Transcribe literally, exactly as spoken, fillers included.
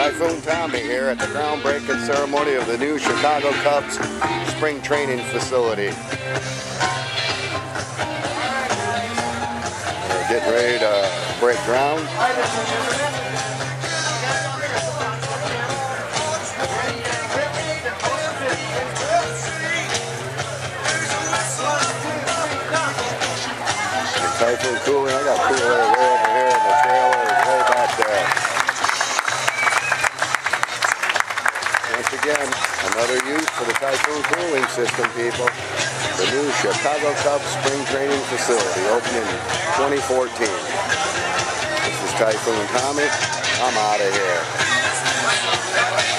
Typhoon Tommy here at the groundbreaking ceremony of the new Chicago Cubs spring training facility. We're getting ready to break ground. Typhoon Cooling, I got cooler way over here in the trailer and way back there. Once again, another use for the Typhoon Cooling system, people. The new Chicago Cubs spring training facility opened in twenty fourteen. This is Typhoon Tommy. I'm out of here.